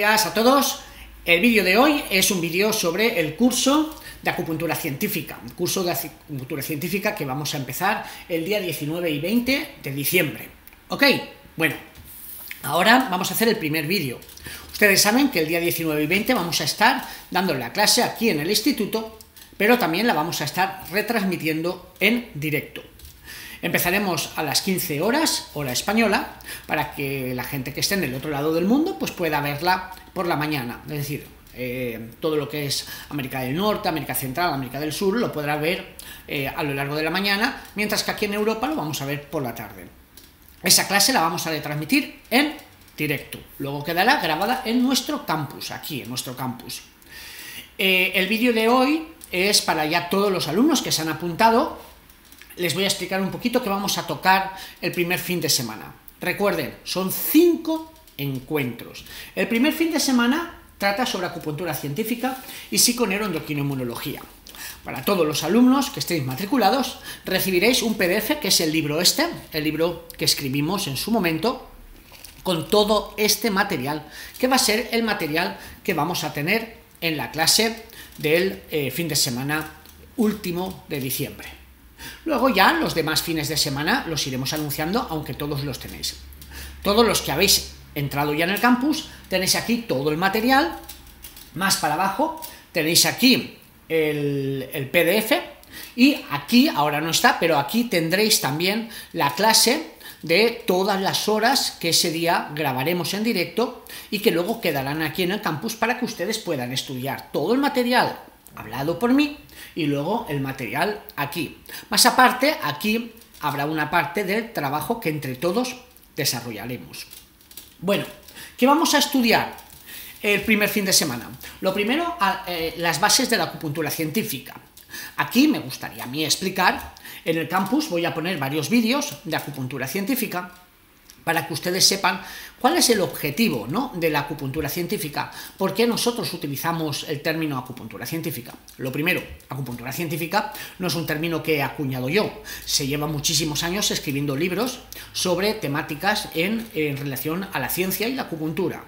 días a todos. El vídeo de hoy es un vídeo sobre el curso de acupuntura científica, un curso de acupuntura científica que vamos a empezar el día 19 y 20 de diciembre. Ok, bueno, ahora vamos a hacer el primer vídeo. Ustedes saben que el día 19 y 20 vamos a estar dando la clase aquí en el instituto, pero también la vamos a estar retransmitiendo en directo. Empezaremos a las 15 horas, hora española, para que la gente que esté en el otro lado del mundo pues pueda verla por la mañana. Es decir, todo lo que es América del Norte, América Central, América del Sur, lo podrá ver a lo largo de la mañana, mientras que aquí en Europa lo vamos a ver por la tarde. Esa clase la vamos a retransmitir en directo, luego quedará grabada en nuestro campus, aquí en nuestro campus. El vídeo de hoy es para ya todos los alumnos que se han apuntado. Les voy a explicar un poquito qué vamos a tocar el primer fin de semana. Recuerden, son 5 encuentros. El primer fin de semana trata sobre acupuntura científica y psiconeuroendocrinoinmunología. Para todos los alumnos que estéis matriculados, recibiréis un PDF, que es el libro el libro que escribimos en su momento, con todo este material, que va a ser el material que vamos a tener en la clase del fin de semana último de diciembre. Luego ya los demás fines de semana los iremos anunciando, aunque todos los tenéis. Todos los que habéis entrado ya en el campus, tenéis aquí todo el material. Más para abajo tenéis aquí el PDF, y aquí, ahora no está, pero aquí tendréis también la clase de todas las horas que ese día grabaremos en directo y que luego quedarán aquí en el campus para que ustedes puedan estudiar todo el material hablado por mí y luego el material aquí. Más aparte, aquí habrá una parte del trabajo que entre todos desarrollaremos. Bueno, ¿qué vamos a estudiar el primer fin de semana? Lo primero, las bases de la acupuntura científica. Aquí me gustaría a mí explicar, en el campus voy a poner varios vídeos de acupuntura científica para que ustedes sepan cuál es el objetivo, ¿no?, de la acupuntura científica. ¿Por qué nosotros utilizamos el término acupuntura científica? Lo primero, acupuntura científica no es un término que he acuñado yo. Se lleva muchísimos años escribiendo libros sobre temáticas en relación a la ciencia y la acupuntura.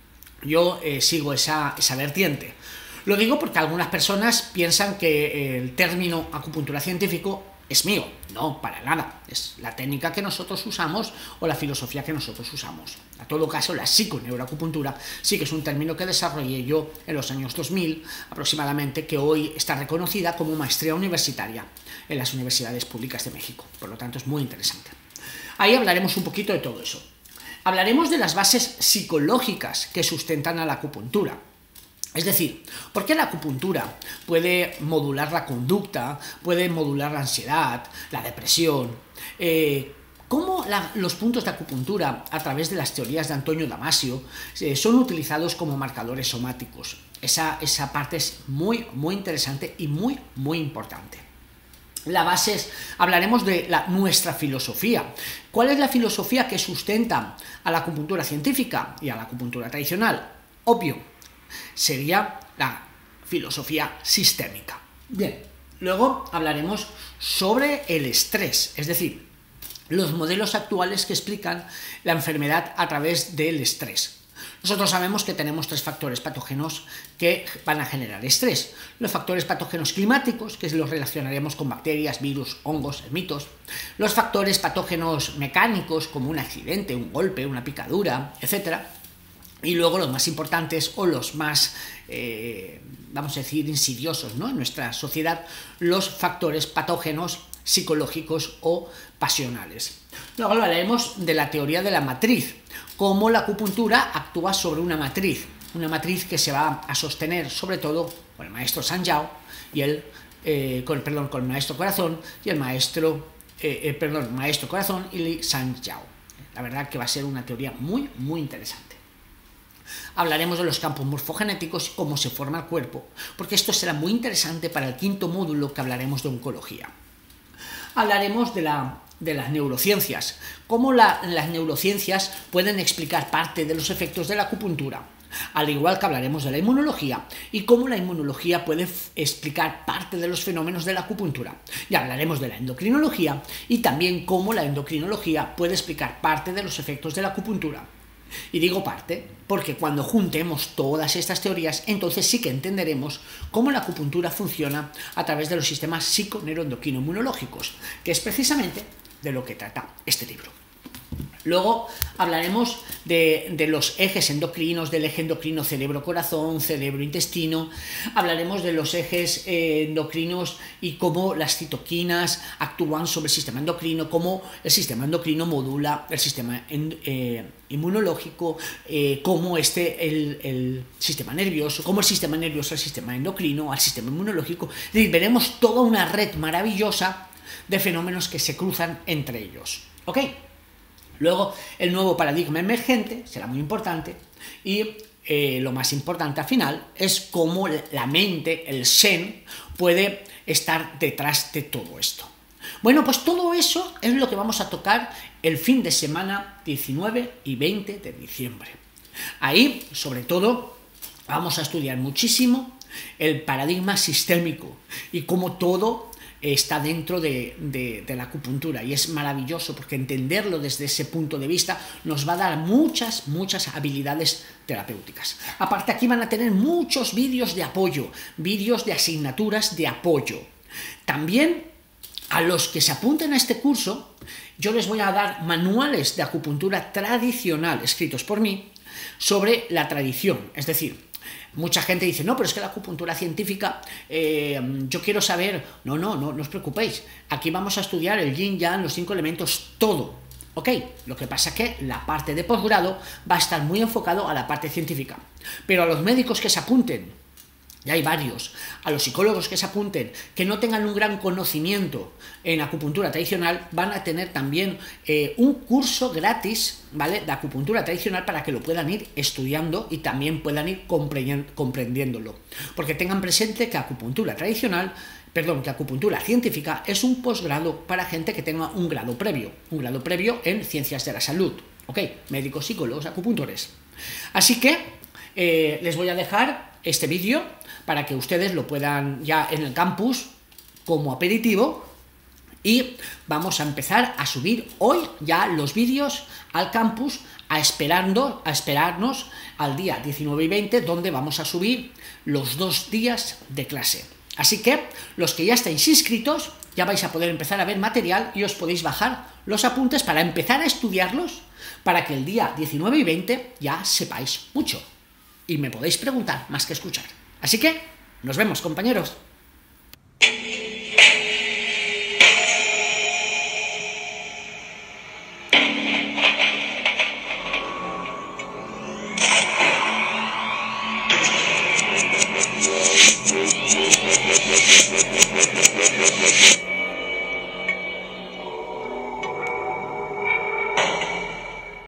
Yo sigo esa vertiente. Lo digo porque algunas personas piensan que el término acupuntura científico es mío. No, para nada. Es la técnica que nosotros usamos o la filosofía que nosotros usamos. A todo caso, la psiconeuroacupuntura sí que es un término que desarrollé yo en los años 2000 aproximadamente, que hoy está reconocida como maestría universitaria en las universidades públicas de México. Por lo tanto, es muy interesante. Ahí hablaremos un poquito de todo eso. Hablaremos de las bases psicológicas que sustentan a la acupuntura. Es decir, ¿por qué la acupuntura puede modular la conducta, puede modular la ansiedad, la depresión? ¿Cómo los puntos de acupuntura, a través de las teorías de Antonio Damasio, son utilizados como marcadores somáticos? Esa parte es muy interesante y muy importante. La base hablaremos de nuestra filosofía. ¿Cuál es la filosofía que sustenta a la acupuntura científica y a la acupuntura tradicional? Obvio, sería la filosofía sistémica. Bien, luego hablaremos sobre el estrés, es decir, los modelos actuales que explican la enfermedad a través del estrés. Nosotros sabemos que tenemos 3 factores patógenos que van a generar estrés. Los factores patógenos climáticos, que los relacionaremos con bacterias, virus, hongos, ermitos. Los factores patógenos mecánicos, como un accidente, un golpe, una picadura, etc. Y luego los más importantes, o los más, vamos a decir, insidiosos, ¿no?, en nuestra sociedad, los factores patógenos psicológicos o pasionales. Luego hablaremos de la teoría de la matriz, cómo la acupuntura actúa sobre una matriz que se va a sostener sobre todo con el maestro San Yao y con el maestro Corazón y el maestro Corazón y Li San Yao. La verdad que va a ser una teoría muy interesante. Hablaremos de los campos morfogenéticos y cómo se forma el cuerpo, porque esto será muy interesante para el 5º módulo, que hablaremos de oncología. Hablaremos de las neurociencias, cómo las neurociencias pueden explicar parte de los efectos de la acupuntura, al igual que hablaremos de la inmunología y cómo la inmunología puede explicar parte de los fenómenos de la acupuntura. Y hablaremos de la endocrinología y también cómo la endocrinología puede explicar parte de los efectos de la acupuntura. Y digo parte porque cuando juntemos todas estas teorías, entonces sí que entenderemos cómo la acupuntura funciona a través de los sistemas psico-neuroendocrino-inmunológicos, que es precisamente de lo que trata este libro. Luego hablaremos de los ejes endocrinos, del eje endocrino cerebro-corazón, cerebro-intestino. Hablaremos de los ejes endocrinos y cómo las citoquinas actúan sobre el sistema endocrino, cómo el sistema endocrino modula el sistema inmunológico, cómo el sistema nervioso, cómo el sistema nervioso al sistema endocrino, al sistema inmunológico. Y veremos toda una red maravillosa de fenómenos que se cruzan entre ellos. ¿Ok? Luego, el nuevo paradigma emergente será muy importante y lo más importante al final es cómo la mente, el Zen, puede estar detrás de todo esto. Bueno, pues todo eso es lo que vamos a tocar el fin de semana 19 y 20 de diciembre. Ahí, sobre todo, vamos a estudiar muchísimo el paradigma sistémico y cómo todo está dentro de la acupuntura, y es maravilloso porque entenderlo desde ese punto de vista nos va a dar muchas habilidades terapéuticas. Aparte, aquí van a tener muchos vídeos de apoyo, vídeos de asignaturas de apoyo. También a los que se apunten a este curso yo les voy a dar manuales de acupuntura tradicional escritos por mí sobre la tradición, es decir, mucha gente dice, no, pero es que la acupuntura científica, yo quiero saber, no os preocupéis, aquí vamos a estudiar el yin, yang, los 5 elementos, todo, ¿ok? Lo que pasa es que la parte de posgrado va a estar muy enfocado a la parte científica, pero a los médicos que se apunten, ya hay varios, a los psicólogos que se apunten, que no tengan un gran conocimiento en acupuntura tradicional, van a tener también un curso gratis, ¿vale?, de acupuntura tradicional para que lo puedan ir estudiando y también puedan ir comprendiéndolo. Porque tengan presente que acupuntura científica es un posgrado para gente que tenga un grado previo en ciencias de la salud, ¿ok? Médicos, psicólogos, acupuntores. Así que les voy a dejar este vídeo para que ustedes lo puedan ya en el campus como aperitivo, y vamos a empezar a subir hoy ya los vídeos al campus a esperarnos al día 19 y 20, donde vamos a subir los 2 días de clase. Así que los que ya estáis inscritos ya vais a poder empezar a ver material y os podéis bajar los apuntes para empezar a estudiarlos, para que el día 19 y 20 ya sepáis mucho y me podéis preguntar más que escuchar. Así que nos vemos, compañeros.